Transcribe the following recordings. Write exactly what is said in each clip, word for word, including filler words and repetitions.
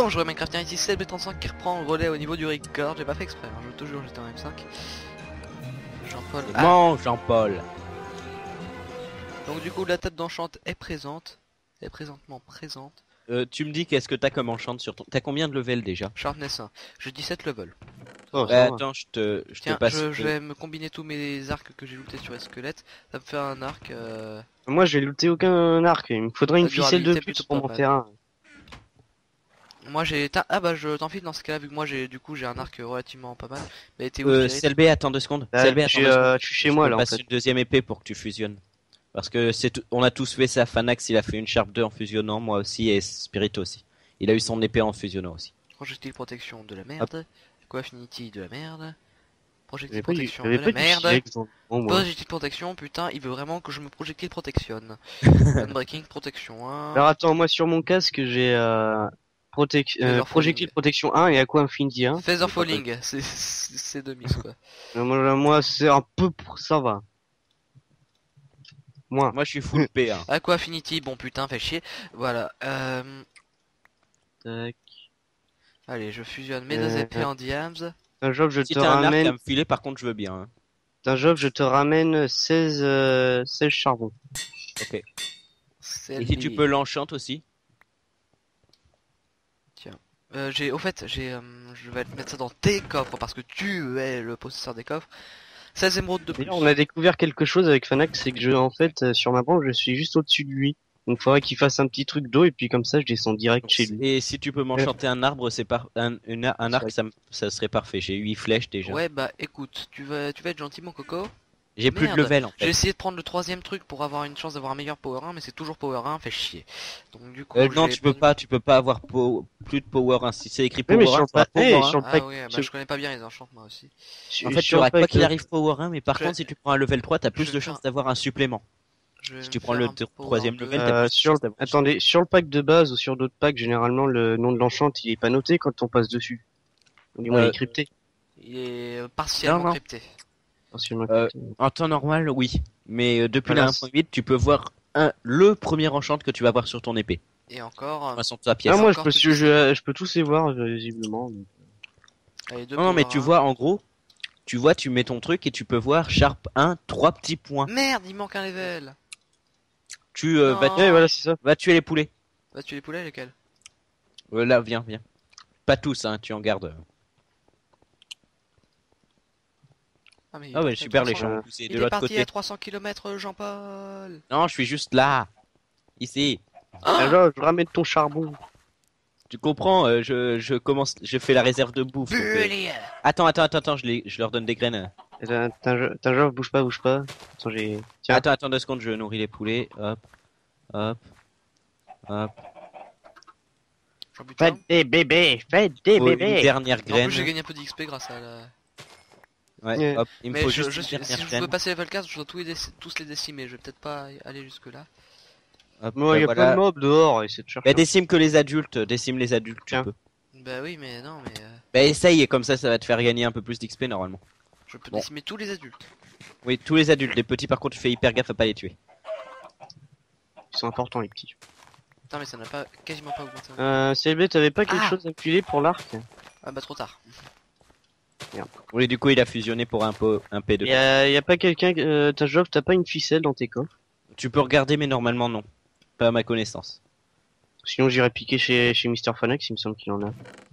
Bonjour Minecraft ici c'est B trente-cinq qui reprend le relais au niveau du record. J'ai pas fait exprès, hein, je te jure, j'étais en M cinq. Jean-Paul. Non, Jean-Paul. Donc du coup la tête d'enchante est présente. Elle est présentement présente. Euh, tu me dis qu'est-ce que t'as comme enchant sur ton... T'as combien de level déjà? Sharpness un. J'ai dix-sept level. Oh, Bah attends, je te, je Tiens, te passe. je, je vais me combiner tous mes arcs que j'ai lootés sur les squelettes. Ça me fait un arc. Euh... Moi j'ai looté aucun arc, il me faudrait une La ficelle de durabilité plus plutôt pour pas m'en mal. faire un. Moi j'ai... Ah bah je t'en file dans ce cas là vu que moi j'ai du coup j'ai un arc relativement pas mal. Mais t'es où Euh, Spirit? C L B, attends deux secondes. Là, C L B, attends j'ai, deux euh, secondes. je suis chez Je moi te là en passe fait. une deuxième épée pour que tu fusionnes. Parce que c'est tout... on a tous fait ça. Fanax il a fait une Sharp deux en fusionnant, moi aussi, et Spirit aussi. Il a eu son épée en fusionnant aussi. Projectile protection de la merde. Quoi Affinity de la merde. Projectile J'avais pas, du- protection j'avais de pas la du merde. silex dans dans moi. Projectile protection, putain, il veut vraiment que je me projectile protection. Unbreaking protection un. Alors attends, moi sur mon casque j'ai euh, protec- euh, Feather projectile falling. protection un et Aqua Infinity un. Feather falling, c'est c'est de mise quoi. Euh, Moi, moi c'est un peu pour ça va. Moi. Moi je suis full P. Hein. Aqua Affinity, bon putain, fait chier. Voilà. Euh... Tac. Allez, je fusionne mes deux Euh, épées en diams. Un job je Si te t'as un arc ramène. à me filer, par contre je veux bien. Hein. Un job je te ramène seize, euh, seize charbons. Ok. C'est Et si tu peux l'enchante aussi. Euh, j'ai, au fait, j'ai, euh, je vais mettre ça dans tes coffres parce que tu es le possesseur des coffres. seize émeraudes de plus. D'ailleurs on a découvert quelque chose avec Fanax, c'est que je en fait euh, sur ma banque je suis juste au-dessus de lui. Donc faudrait qu'il fasse un petit truc d'eau et puis comme ça je descends direct chez lui. Et si tu peux m'enchanter un arbre, c'est par un, une- un arc, ça, me- ça serait parfait. J'ai huit flèches déjà. Ouais, bah écoute, tu vas, tu vas être gentil mon coco. J'ai plus de Merde. level en J'ai fait. essayé de prendre le troisième truc pour avoir une chance d'avoir un meilleur power un, mais c'est toujours power un, fait chier. Donc du coup, Euh, non, j'ai tu peux perdu- pas, tu peux pas avoir po- plus de power un. Si c'est écrit Oui, power mais sur un, le t'auras pa- eh, power un. sur le Ah pack, oui, bah sur- je connais pas bien les enchantements aussi. sur- En fait, tu sur le auras quoi pack, qu'il euh, arrive power un, mais par Je- contre, si tu prends un level trois, t'as Je plus vais de faire- chances d'avoir un supplément. Je vais Si me tu prends faire le un t- power troisième deux. level, Euh, t'as plus de sur chances le... d'avoir un Attendez, sur le pack de base ou sur d'autres packs, généralement le nom de l'enchant il est pas noté quand on passe dessus. Du moins il Euh, est crypté. Il est euh, partiellement Non, non. crypté. Partiellement Euh, crypté. En temps normal, oui. Mais euh, depuis Voilà, la un point huit, tu peux voir un, le premier enchant que tu vas voir sur ton épée. Et encore. euh, Façon de sa pièce. Ah moi je encore peux, tout je, je, je peux tous les voir euh, visiblement. donc. Allez, deux Non, non, mais power tu un. vois, en gros, tu vois, tu mets ton truc et tu peux voir Sharp un, trois petits points. Merde, il manque un level. Tu euh, vas, Non. Ouais voilà c'est ça. vas tuer les poulets. Bah tu les poulets lesquels? Euh, là, viens, viens. Pas tous, hein, tu en gardes. Ah mais il est Ah ouais, parti à super, les trois cents. gens euh, ont poussé Il de est l'autre parti côté. à trois cents kilomètres Jean-Paul. Non, je suis juste là. Ici. Alors je ramène ton charbon. Tu comprends, euh, je, je commence, je fais la réserve de bouffe. donc, euh, Bully. Attends, attends, attends, attends, je, les, je leur donne des graines. T'as un t'as un job, bouge pas, bouge pas. Attends j'ai. Tiens. Attends, attends deux secondes, je nourris les poulets. Hop, hop, hop. J'en bute un. Faites des bébés, faites des Faut une bébés. dernière En plus graine. j'ai gagné un peu d'X P grâce à la... Ouais, Yeah. hop, il me Mais faut je, juste je une suis, dernière si je graine. veux passer level quatre, je dois tous les, déci- tous les décimer. Je vais peut-être pas aller jusque là. Hop, Moi bah, y a voilà. plein de mobs dehors et c'est de chercher. Bah, décime que les adultes, décime les adultes, tu Tiens. peux. Bah oui mais non mais... euh, Bah essaye et comme ça, ça va te faire gagner un peu plus d'X P normalement. je peux Bon. décimer tous les adultes. Oui, tous les adultes, les petits par contre, tu fais hyper gaffe à pas les tuer. Ils sont importants les petits. Putain mais ça n'a pas quasiment pas augmenté. Euh, C L B t'avais pas quelque Ah. chose à filer pour l'arc? Ah bah trop tard. Oui, du coup, il a fusionné pour un, po- un P deux. Y a, y a pas quelqu'un, euh, t'as job, t'as pas une ficelle dans tes coffres? Tu peux regarder, mais normalement non. Pas à ma connaissance. Sinon j'irai piquer chez, chez Mister Fanax, il me semble qu'il en a.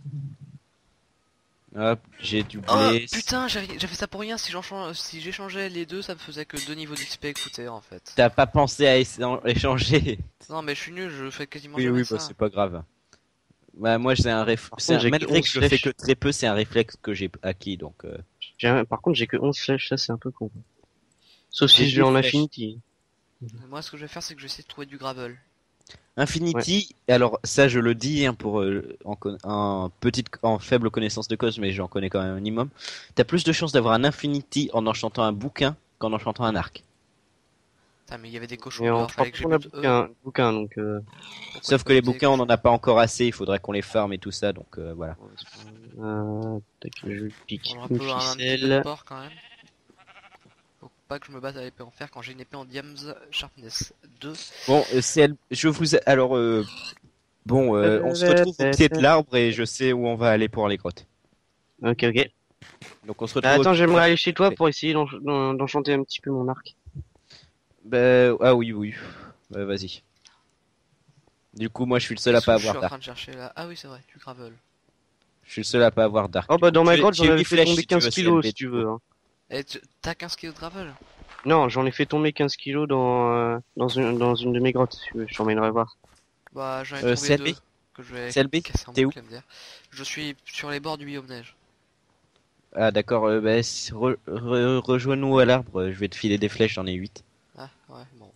Hop, j'ai du Oh blé. putain j'ai j'ai fait ça pour rien. Si j'en si j'échangeais les deux ça me faisait que deux niveaux d'X P coûter en fait. T'as pas pensé à échan- échanger? Non mais je suis nul, je fais quasiment Oui, jamais oui, ça. bah, c'est pas grave. Bah, moi, c'est un réflexe. contre, j'ai que Malgré que onze je le fais flèches. que très peu, c'est un réflexe que j'ai acquis donc. euh, J'ai un- Par contre j'ai que onze flèches, ça c'est un peu con. Sauf J'ai si je vais en dix flèches. Affinity. Moi ce que je vais faire c'est que je vais essayer de trouver du gravel. Infinity, alors ça je le dis hein, pour euh, en, con- en petite, en faible connaissance de cause, mais j'en connais quand même un minimum. T'as plus de chances d'avoir un Infinity en enchantant un bouquin qu'en enchantant un arc. Putain mais il y avait des cochons Et on dehors, fallait que on a j'ébute eux. bouquin, bouquin donc euh... Pourquoi Sauf ils que les butaient bouquins on en a pas encore assez, il faudrait qu'on les farme et tout ça, donc euh, voilà. euh tac, je pique On aura un une peu un petit peu de ficelle. porc quand même. Faut pas que je me batte à l'épée en fer quand j'ai une épée en diams sharpness deux. Bon, euh, C L, je vous, ai- alors euh, Bon, euh, on se retrouve au pied de l'arbre et je sais où on va aller pour les grottes. Ok, ok. Donc on se Ah, retrouve. attends, au... j'aimerais aller chez toi pour essayer d'en- d'en- d'enchanter un petit peu mon arc. Bah, ah oui, oui. Bah, vas-y. Du coup, moi, je suis le seul à Qu'est-ce pas que je suis avoir en d'arc. train de chercher là? Ah oui, c'est vrai, du gravel. Je suis le seul à pas avoir d'arc. Oh Du bah coup, dans ma tu es- grotte tu j'en es avais huit fait flèches tomber si tu quinze veux, kilos C L B, si tu du veux. coup. Hein. Et tu- t'as quinze kilos de gravel? Non, j'en ai fait tomber quinze kilos dans, euh, dans, une, dans une de mes grottes si tu veux, je t'emmènerai voir. Bah j'en ai Euh, trouvé C L B? deux que je vais C L B? casser en T'es où? boucle M D R. Je suis sur les bords du biome neige. Ah d'accord, euh, bah, s- re- re- rejoins-nous à l'arbre, euh, je vais te filer des flèches, j'en ai huit. Ah ouais, bon.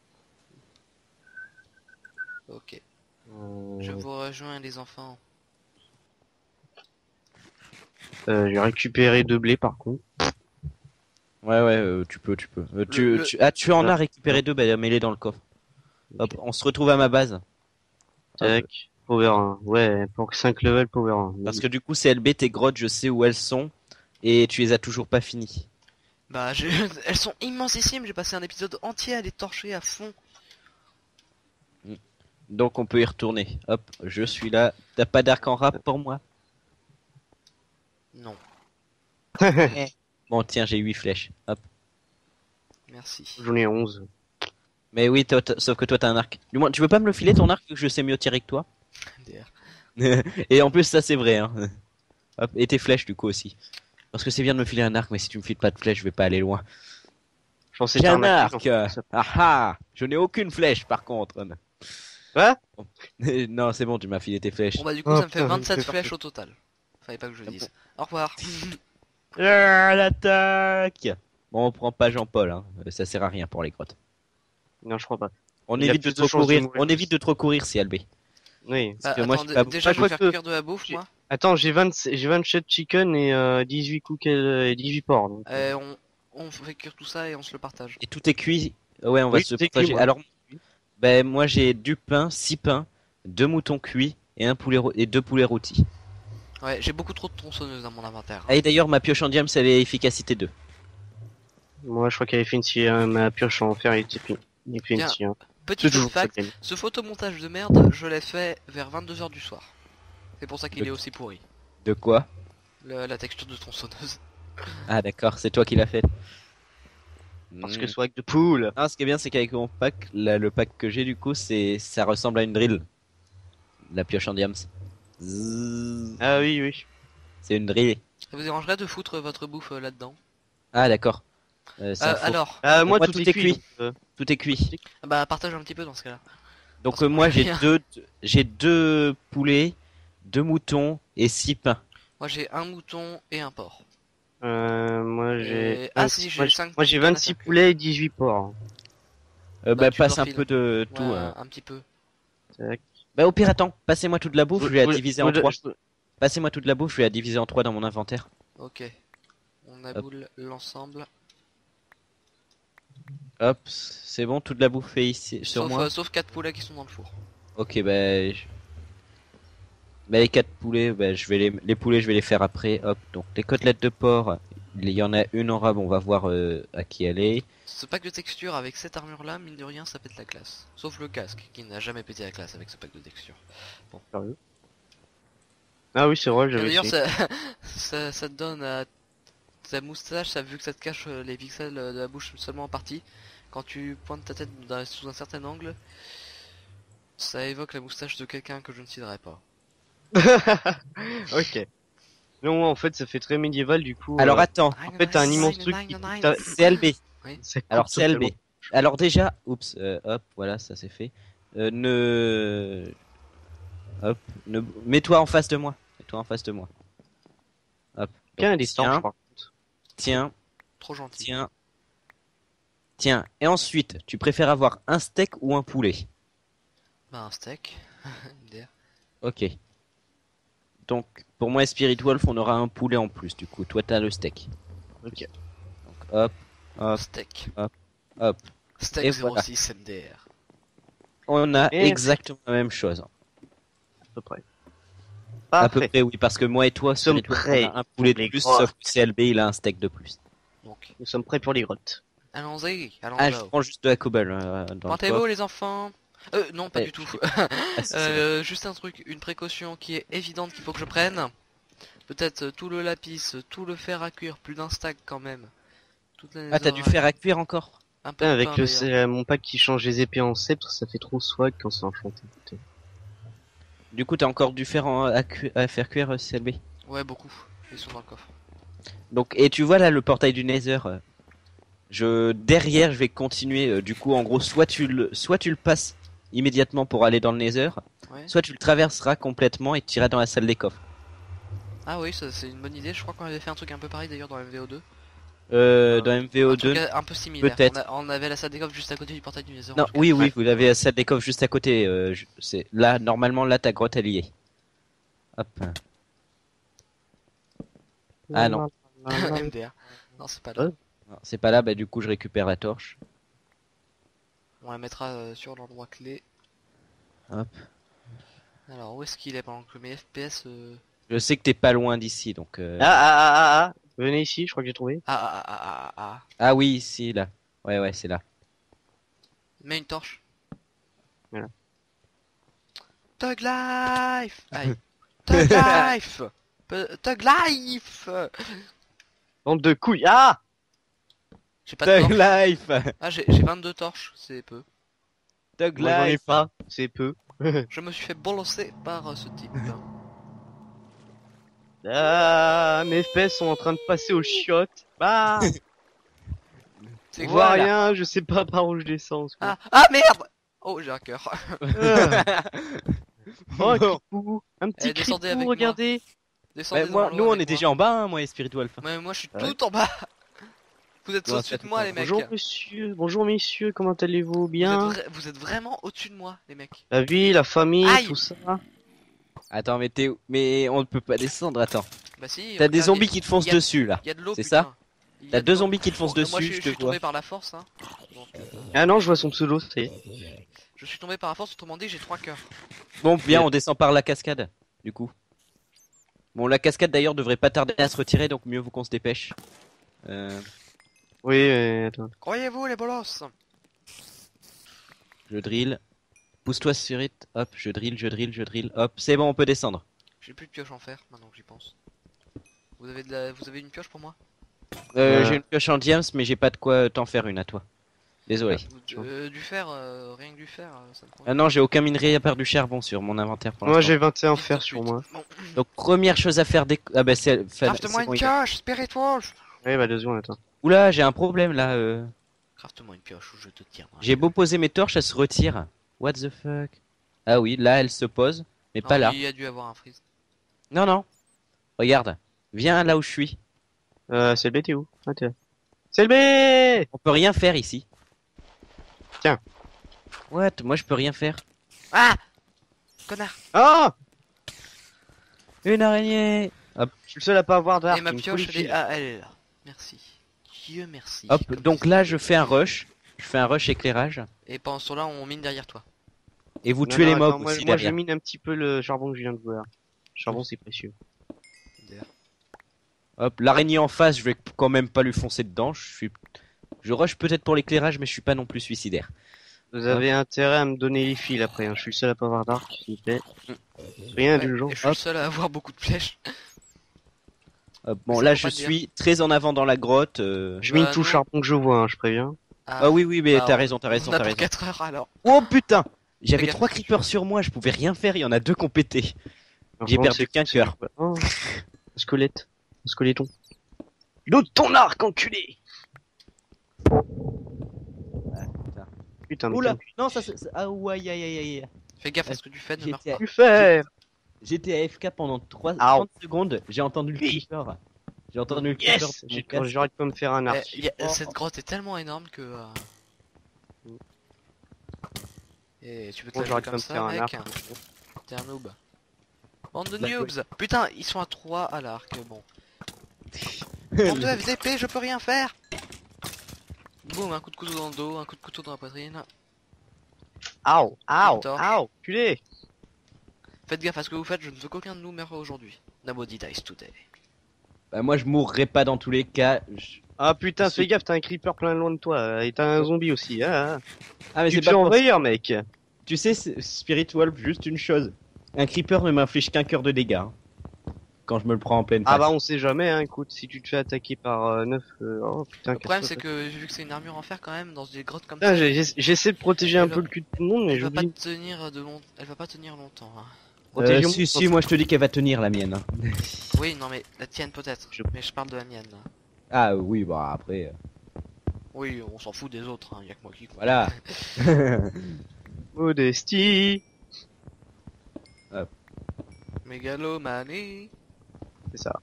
Ok. Euh, Je vous rejoins les enfants. euh, j'ai récupéré deux blés par contre. Ouais ouais, euh, tu peux, tu peux. Euh, tu, Le- le- tu... Ah tu en Ah, as récupéré deux, bah mets-les dans le coffre. Hop, on se retrouve à ma base. Hop. Tac, Power un. Ouais, pour cinq levels Power un. Parce que du coup C L B, tes grottes, je sais où elles sont, et tu les as toujours pas finies. Bah j'ai... elles sont immensissimes, j'ai passé un épisode entier à les torcher à fond. Donc on peut y retourner. Hop, je suis là. T'as pas d'arc en rap pour moi? Non, Bon tiens, j'ai huit flèches. Hop. merci. J'en ai onze. Mais oui, toi, t'as- sauf que toi t'as un arc. Du moins, tu veux pas me le filer ton arc, vu que je sais mieux tirer que toi? M D R. Et en plus ça c'est vrai hein. Hop, et tes flèches du coup aussi. Parce que c'est bien de me filer un arc, mais si tu me files pas de flèches, je vais pas aller loin. Je pensais J'ai un t'arnaquer, arc. en fait. Ah ah, je n'ai aucune flèche par contre. Quoi? Non, c'est bon, tu m'as filé tes flèches. Bon bah du coup Oh, ça me fait putain, vingt-sept je fais flèches au total. Fallait pas que je le dise. Au revoir. Ah, l'attaque. Bon, on prend pas Jean-Paul, hein. Euh, Ça sert à rien pour les grottes. Non, je crois pas. On Il a évite de plus de trop chances de courir. mourir On que évite de trop courir, C L B. Oui. Bah, que moi, attends, je suis pas- déjà Ah, je vais je faire crois que- cuire de la bouffe j'ai- moi. Attends, j'ai vingt, j'ai vingt-sept chicken et euh, dix-huit cooks et dix-huit porcs. Donc. Et on... on fait cuire tout ça et on se le partage. Et tout est cuit. Ouais, on va Oui, se tout est cuit, partager. moi. Alors, ben moi j'ai du pain, six pains, deux moutons cuits et un poulet rô- et deux poulets rôtis. Ouais, j'ai beaucoup trop de tronçonneuses dans mon inventaire. Ah, et d'ailleurs, ma pioche en diamant, elle est efficacité deux. Moi, je crois qu'elle est fancy, hein, ma pioche en fer, elle était fin- elle est fancy. Hein. C'est Petit toujours ça. fact, gagne. ce photomontage de merde, je l'ai fait vers vingt-deux heures du soir. C'est pour ça qu'il Le- est aussi pourri. De quoi? Le- la texture de tronçonneuse. Ah d'accord, c'est toi qui l'as fait. Parce Hmm. que swag de poule. Ah, ce qui est bien, c'est qu'avec mon pack, là, le pack que j'ai du coup, c'est, ça ressemble à une drill. La pioche en diams. Zzzz. Ah oui, oui. C'est une drill. Ça vous dérangerait de foutre votre bouffe euh, là-dedans? Ah d'accord. Euh, c'est un Euh, faux. alors, Ah, moi, Moi, tout, tout est est cuit. cuit. donc, euh, Tout est cuit. bah partage un petit peu dans ce cas-là. Donc Parce que euh, moi moi, j'ai j'ai rien. deux, j'ai deux poulets, deux moutons et six pains. Moi j'ai un mouton et un porc. euh, moi, j'ai. Et- Ah vingt- si, j'ai moi, j'ai- cinq Moi, j'ai chicken à vingt-six faire cuire. poulets et dix-huit porcs. Euh, Bah, bah, tu passe leur un files. peu de tout. Ouais, hein. un petit peu. Tac. Bah au pire attends, passez-moi toute la bouffe, je vais la Vous- diviser vous- en trois. vous- Passez-moi toute la bouffe, je vais la diviser en trois dans mon inventaire. Ok. On aboule l'ensemble. Hop, c'est bon, toute la bouffe est ici sur Sauf, moi. euh, sauf quatre poulets qui sont dans le four. Ok, bah, je- bah les quatre poulets, bah, je vais les, les poulets, je vais les faire après. Hop, donc les côtelettes de porc, il y en a une en rab, on va voir euh, à qui elle est. Ce pack de texture avec cette armure là, mine de rien, ça pète la classe. Sauf le casque qui n'a jamais pété la classe avec ce pack de texture. Ah oui, c'est vrai, Et j'avais D'ailleurs, essayé. ça, ça, ça te donne à ta moustache, ça, vu que ça te cache euh, les pixels euh, de la bouche seulement en partie. Quand tu pointes ta tête dans- sous un certain angle, ça évoque la moustache de quelqu'un que je ne citerai pas. Ok. Non, en fait, ça fait très médiéval, du coup. Alors euh, attends, En fait, t'as un immense truc qui t'a- C L B. ça coupe Alors C L B. totalement. Alors déjà, oups, euh, hop, voilà, ça c'est fait. Euh, ne, hop, ne, mets-toi en face de moi. Mets-toi en face de moi. Hop. Tiens, Donc, des tiens, torches, par contre. tiens, Trop gentil. tiens, tiens. Et ensuite, tu préfères avoir un steak ou un poulet? Bah, un steak. M D R. Ok. Donc, pour moi et Spirit Wolf, on aura un poulet en plus. Du coup, toi, t'as le steak. Ok. Donc, hop, hop, Steak. hop. Steak Et zéro voilà. six M D R. On a Et- exactement la même chose. À peu près. À peu Parfait. près, oui, parce que moi et toi, Nous sommes Spirit Wolf, prêts on a un poulet pour de les plus, grottes. sauf que C L B, il a un steak de plus. Donc, Nous sommes prêts pour les grottes. allons-y, allons Ah, je là. prends juste de la cobble. Euh, dans le Pointez-vous coffre. les enfants. Euh, non, pas Eh, du tout. Ah, si, c'est vrai. Euh, juste un truc, une précaution qui est évidente qu'il faut que je prenne. Peut-être euh, tout le lapis, euh, tout le fer à cuire, plus d'un stack quand même. Toutes les Ah, t'as du oreilles. fer à cuire encore? Un peu Putain, de avec pain, le, d'ailleurs. c'est, mon pack qui change les épées en sceptre, ça fait trop swag quand c'est enchanté. Putain. Du coup, t'as encore du fer en- à, cu- à faire cuire, euh, C L B. Ouais, beaucoup. Ils sont dans le coffre. Donc, et tu vois là le portail du Nether. euh, Je derrière, je vais continuer. euh, du coup, en gros, soit tu le, soit tu le passes immédiatement pour aller dans le Nether, Ouais. soit tu le traverseras complètement et tu iras dans la salle des coffres. Ah oui, ça c'est une bonne idée. Je crois qu'on avait fait un truc un peu pareil d'ailleurs dans M V O deux. Euh, Euh, dans Un truc M V O deux. un peu similaire. peut-être. On, a- on avait la salle des coffres juste à côté du portail du Nether. en Non, tout cas. oui, oui, Ouais. vous avez la salle des coffres juste à côté. euh, je- c'est là, normalement, là, ta grotte elle y est. Hop. Ah non. M D R. Non, c'est pas là. Ouais. Non, c'est pas là. Bah du coup, je récupère la torche. On la mettra euh, sur l'endroit clé. Hop. Alors, où est-ce qu'il est pendant que mes F P S... euh, Je sais que t'es pas loin d'ici, donc. euh, Ah, ah, ah, ah, ah. Venez ici, je crois que j'ai trouvé. Ah, ah, ah, ah, ah, ah. Ah oui, ici, là. Ouais, ouais, c'est là. Mets une torche. Voilà. Tug Life. Aïe. Tug Life. Pe- Tug Life. Bande de couilles. Ah! J'ai pas de Tug torche. Life. Ah, j'ai j'ai vingt-deux torches, c'est peu. Tug Moi j'en ai Life. pas, c'est peu. Je me suis fait bolosser par euh, ce type. Ah, mes F P S sont en train de passer aux chiottes. Bah! C'est Je quoi vois Voilà. rien, je sais pas par où je descends. en ce moment. Ah, ah merde. Oh, j'ai un cœur. Ah. Oh, un Bon. cripou. Un petit Eh, descendez avec cripou, moi. regardez. Descendez Ouais, moi, dans l'eau nous, on avec est moi. déjà en bas, hein, moi et Spiritual. Ouais, moi je suis Ah ouais. tout en bas. Vous êtes Ouais, au-dessus ça de fait moi pas- les mecs. Bonjour monsieur, bonjour messieurs, comment allez-vous? Vous Bien? êtes, vra- vous êtes vraiment au-dessus de moi les mecs. La vie, la famille, Aïe. tout ça. Attends, mais t'es où? Mais on ne peut pas descendre, attends. Bah si. T'as des regarde, zombies il- qui te foncent il y a- dessus, là. Il y a de l'eau. C'est putain. ça Il y a T'as de deux l'eau. zombies qui te foncent Bon, dessus, moi, je, je je te suis vois. tombé par la force. Hein. Donc, euh, Ah non, je vois son pseudo, c'est. je suis tombé par la force, autrement dit j'ai trois cœurs. Bon, bien, on descend par la cascade, du coup. Bon, la cascade, d'ailleurs, devrait pas tarder à se retirer, donc mieux vaut qu'on se dépêche. Euh, Oui, mais attends. Croyez-vous les bolos? je drill. Pousse-toi, Spirit. Hop, je drill, je drill, je drill. Hop, c'est bon, on peut descendre. J'ai plus de pioche en fer maintenant que j'y pense. Vous avez de la... vous avez une pioche pour moi? Euh, Ouais. J'ai une pioche en diams, mais j'ai pas de quoi t'en faire une à toi. Désolé. Vous- euh, Du fer, euh, rien que du fer, euh, ça me convient. Ah non, j'ai aucun minerai à part du charbon sur mon inventaire pour Moi l'instant. j'ai vingt et un Vite, fer tout de sur suite. moi. Bon. Donc, première chose à faire dès que- Ah bah, c'est... enfin, Craft-moi c'est bon, une il a- pioche, spiritual. Ouais, bah deux secondes, attends. Oula, j'ai un problème, là. euh. Craft-moi une pioche ou je te tire. J'ai beau poser mes torches, elles se retirent. What the fuck? Ah oui, là, elle se pose, mais pas là. Il y a dû avoir un freeze. Non, non. Regarde. Viens là où je suis. Euh, c'est le B, t'es où? Ah, t'es là. C'est le B! On peut rien faire ici. Tiens. What? Moi, je peux rien faire. Ah, connard. Ah! Une araignée. Je suis le seul à pas avoir d'arc. Et ma il me faut pioche, les elle est... fils. Ah, elle est là. Merci. Dieu merci. Hop, Comme donc ça. là, je fais un rush. Je fais un rush éclairage. Et pendant ce temps-là, on mine derrière toi. Et vous Non, tuez non, les mobs attends, moi, aussi moi je derrière. mine un petit peu le charbon que je viens de voir. Le charbon c'est précieux. Hop, l'araignée en face, je vais quand même pas lui foncer dedans. Je suis... Je rush peut-être pour l'éclairage, mais je suis pas non plus suicidaire. Vous avez intérêt à me donner les fils après, hein. Je suis le seul à pas avoir d'arc, s'il vous plaît. Rien Ouais, du genre. et je suis le seul à avoir beaucoup de flèches. Hop, bon, Ça là, faut je pas le dire. suis très en avant dans la grotte. euh. Je mine Bah, tout le non. charbon que je vois, hein, je préviens. Ah oui, oui, mais bah, t'as on- raison, t'as raison, On a t'as pour raison. quatre heures alors. Oh putain! J'avais gaffe. trois creepers sur moi, je pouvais rien faire, il y en a deux qui ont pété. J'ai Par contre, perdu c'est- qu'un c'est- cœur. Oh, un squelette. Un squeletton. L'autre ton arc, enculé! Putain, mais Oula! quel- Non, ça c'est. Ah ouais, aïe aïe aïe aïe. Fais gaffe à ce que tu fais, ne meurs J'étais pas. Tu faire? J'étais A F K pendant trois, Ow. trente secondes, j'ai entendu le Oui. creeper. J'ai entendu le creeper. Yes! de mon J'ai- casque. J'aurais pas me faire un Eh, arc. y a- Cette grotte est tellement énorme que... euh, Et tu peux te Bon, la j'aurais jouer pas comme me ça, faire un mec. arc. T'es un noob. Bande de Bah, noobs. Putain, ils sont à trois à l'arc, bon. Bande de F D P, je peux rien faire. Boum, un coup de couteau dans le dos, un coup de couteau dans la poitrine. Aouh! Aouh! Torche. Aouh! Culé! Faites gaffe à ce que vous faites, je ne veux qu'aucun de nous meure aujourd'hui. Nobody dies today. Bah, moi je mourrai pas dans tous les cas. Je- Ah putain, Si. fais gaffe, t'as un creeper plein loin de toi, euh, et t'as un zombie aussi, hein. Ah mais Tu c'est te pas fais pour... envahir, mec. Tu sais, c'est- Spirit Wolf, juste une chose. Un creeper ne m'inflige qu'un cœur de dégâts. hein, Quand je me le prends en pleine face. Ah bah on sait jamais, hein, écoute, si tu te fais attaquer par euh, neuf... euh, Oh putain, Le problème casse-toi, c'est toi. que vu que c'est une armure en fer quand même, dans des grottes comme Putain, ça, j'ai- j'ai- j'essaie de protéger un Elle peu va- le cul de tout le monde, mais elle va pas j'oublie. tenir de long... elle va pas tenir longtemps. hein. Euh, Protégeons- si, si, moi je te dis qu'elle va tenir la mienne. hein. Oui, non mais la tienne peut-être, Je- mais je parle de la mienne. là. Ah oui, bah après, euh, Oui, on s'en fout des autres, hein. Y a que moi qui compte. voilà. Modestie. Mégalomanie. C'est ça.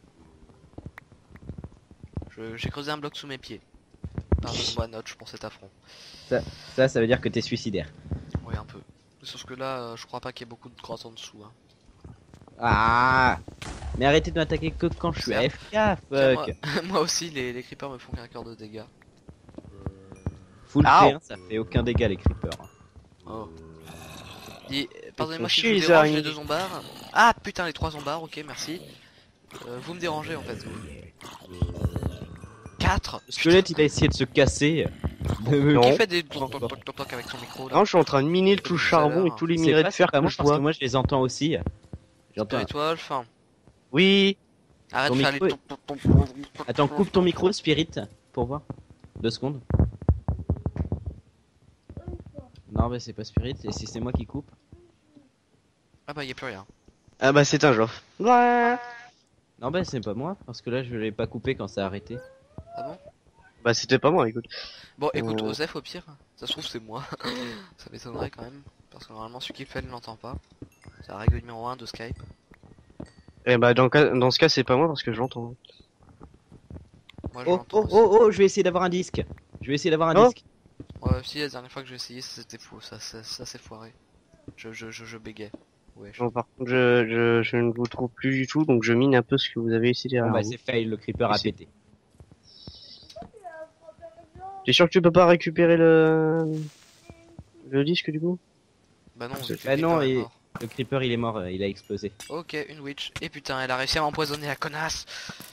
Je- J'ai creusé un bloc sous mes pieds. Pardonne-moi Notch pour cet affront. Ça, ça veut dire que t'es suicidaire. Oui, un peu. Sauf que là, euh, je crois pas qu'il y ait beaucoup de grottes en dessous. Hein. Ah. Mais arrêtez de m'attaquer que quand je suis C'est A un- F K, Tiens, moi, fuck. moi aussi, les, les creepers me font qu'un cœur de dégâts. Full Ow. T un, ça fait aucun dégât les creepers. Oh. Dis, euh, pardonnez-moi font si je chier, vous les dérange araignées. les deux zombards. Ah putain, les trois zombards, ok, merci. Euh, vous me dérangez en fait. quatre Le squelette, il a essayé de se casser. Non. Qui fait des toc toc toc toc toc avec son micro là Non, je suis en train de miner tout le Tout à charbon l'heure. et tous les C'est minerais pas, de fer c'est pas que moi je parce vois. que moi je les entends aussi. J'entends. Spirit Wolf, hein. Oui. Arrête Ton de faire les micro toc toc toc toc. Attends, coupe ton micro, Spirit, pour voir. Deux secondes. Non, mais c'est pas Spirit, et si c'est moi qui coupe. Ah bah y a plus rien. Ah bah c'est un Joff. Ouais. Non, bah c'est pas moi, parce que là je l'ai pas coupé quand ça a arrêté. Ah bon Bah c'était pas moi, écoute. Bon écoute, Euh. Osef au pire, ça se trouve c'est moi. Ça m'étonnerait quand même. Parce que normalement celui qui le fait ne l'entend pas. C'est la règle numéro un de Skype. Eh bah dans, le cas- dans ce cas c'est pas moi parce que je l'entends. Moi je Oh, l'entends oh, aussi. oh, oh, je vais essayer d'avoir un disque. Je vais essayer d'avoir un Oh. disque. Ouais, si la dernière fois que j'ai essayé, ça c'était fou, ça, ça, ça c'est foiré. Je, je, je, je bégayais. Ouais, je... Non, par contre je, je, je ne vous trouve plus du tout donc je mine un peu ce que vous avez essayé Bon, derrière bah vous. c'est fail, le creeper a C'est- pété. T'es sûr que tu peux pas récupérer le le disque du coup? Bah non, Bah vu que le non, creeper est et- mort. Le creeper il est mort, euh, il a explosé. Ok, une witch. Et putain, elle a réussi à m'empoisonner, la connasse.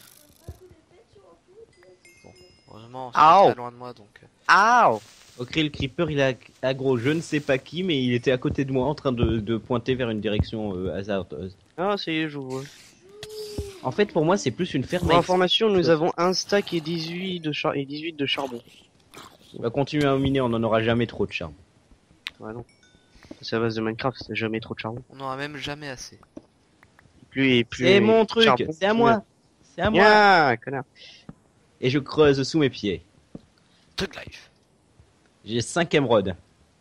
Bon, heureusement, c'est Ow. très loin de moi, donc... euh, Ah. Ok, le creeper il a aggro je ne sais pas qui, mais il était à côté de moi en train de, de pointer vers une direction euh, hasardeuse. Ah ça y est, je vois. En fait, pour moi, c'est plus une ferme. Pour à information, nous chose. avons un stack et dix-huit de char et dix-huit de charbon. On va continuer à miner, on n'en aura jamais trop de charme. Ouais non. C'est à base de Minecraft, c'est jamais trop de charbon. On n'aura même jamais assez. Plus et plus. C'est mon de truc, charbon, c'est à plus- moi, c'est à moi. Nya, connard. Et je creuse sous mes pieds. Truc life. J'ai cinq émeraudes.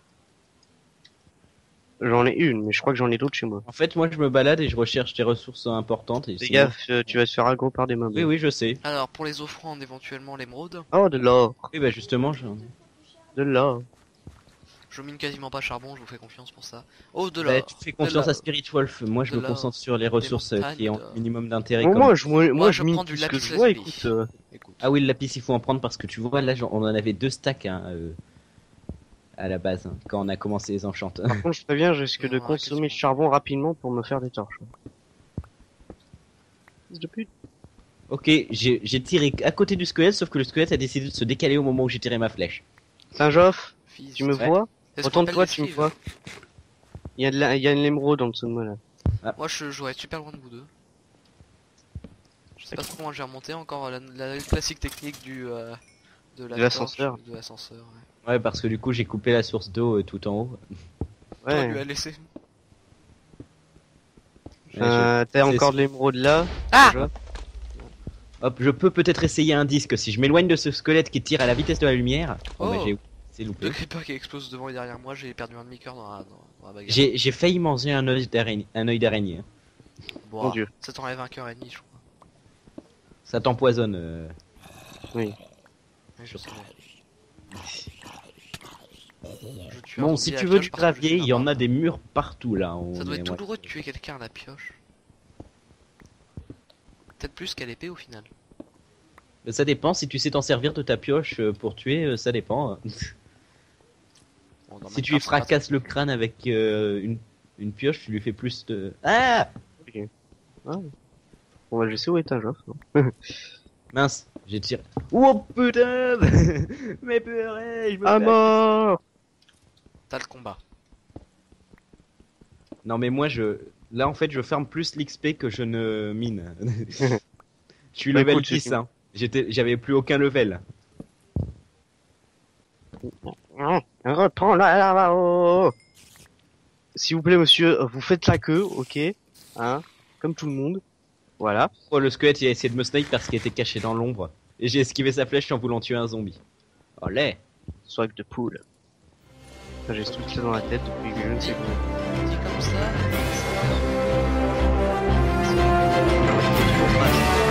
J'en ai une, mais je crois que j'en ai d'autres chez moi. En fait, moi, je me balade et je recherche des ressources importantes. Et Fais sinon- gaffe, euh, tu vas te faire aggro par des mobs. Oui, oui, je sais. Alors, pour les offrandes, éventuellement l'émeraude. Oh, de l'or. Oui, bah justement, j'en ai. De l'or. Je mine quasiment pas charbon, je vous fais confiance pour ça. Oh, de Bah, l'or. tu fais confiance de à Spirit Wolf. Moi, je de me l'or. concentre sur les ressources euh, montagnes qui ont de- un minimum d'intérêt. Bon, comme- moi, je, moi, moi, Moi, je je mine prends tout du ce que lapis je vois, lazuli. écoute. euh, Écoute. Ah oui, le lapis, il faut en prendre parce que tu vois, là, j'en- on en avait deux stacks hein, euh, à la base hein, quand on a commencé les enchantes. Par contre, je préviens, je risque Non, de arrête, consommer le qu'est-ce charbon rapidement pour me faire des torches. Fils de pute. Ok, j'ai j'ai tiré à côté du squelette, sauf que le squelette a décidé de se décaler au moment où j'ai tiré ma flèche. Saint-Joff, Fils. tu me Ouais. vois? C'est ce qu'on Retourne-toi, appelle tu me l'esquive. vois? Il y a de la, il y a une émeraude en dessous de moi là. Moi, je jouerais super loin de vous deux. Je sais pas trop comment je vais remonter encore la, la classique technique du euh, de la De l'ascenseur. torche, de l'ascenseur. Ouais. Ouais, parce que du coup, j'ai coupé la source d'eau euh, tout en haut. Toi, lui Ouais. a laissé. Ouais, Euh, t'as c'est- encore de l'émeraude là. Ah Saint-Joff. je- Hop, je peux peut-être essayer un disque si je m'éloigne de ce squelette qui tire à la vitesse de la lumière. Bon, bah, Oh. j'ai c'est loupé. Deux creepers qui explosent devant et derrière moi, j'ai perdu un demi-cœur dans la, dans, dans la bagarre. J'ai j'ai failli manger un œil d'araignée. Un œil d'araignée. Bon, Mon Dieu. ça t'enlève un cœur et demi, je crois. Ça t'empoisonne. euh. Oui. Oui, je sais. Je tue un Bon, zombie si à tu la veux pioche du parce que je gravier, suis il y en barbare. a des murs partout là. on Ça doit est- être ouais. douloureux de tuer quelqu'un à la pioche. Peut-être plus qu'à l'épée au final. Mais ça dépend, si tu sais t'en servir de ta pioche euh, pour tuer, euh, ça dépend. Bon, dans Si tu lui Minecraft, c'est pas fracasses le crâne avec euh, une, une pioche, tu lui fais plus de... Ah Bon bah je sais où est un Joff. hein. Mince, j'ai tiré... Oh putain Mais purée, je me À fais- mort! T'as le combat. Non mais moi je... Là en fait je farm plus l'X P que je ne mine. Je suis Bah, level écoute, dix, c'est- hein. J'étais, j'avais plus aucun level. Reprends la là-bas. S'il vous plaît, monsieur, vous faites la queue, ok, hein, comme tout le monde. Voilà. Oh, le squelette il a essayé de me snipe parce qu'il était caché dans l'ombre. Et j'ai esquivé sa flèche en voulant tuer un zombie. Olé. Swag de poule. Ça, j'ai ce truc là dans la tête depuis que je ne sais pas. Dit comme ça, ça fait- c'est toujours pas assez.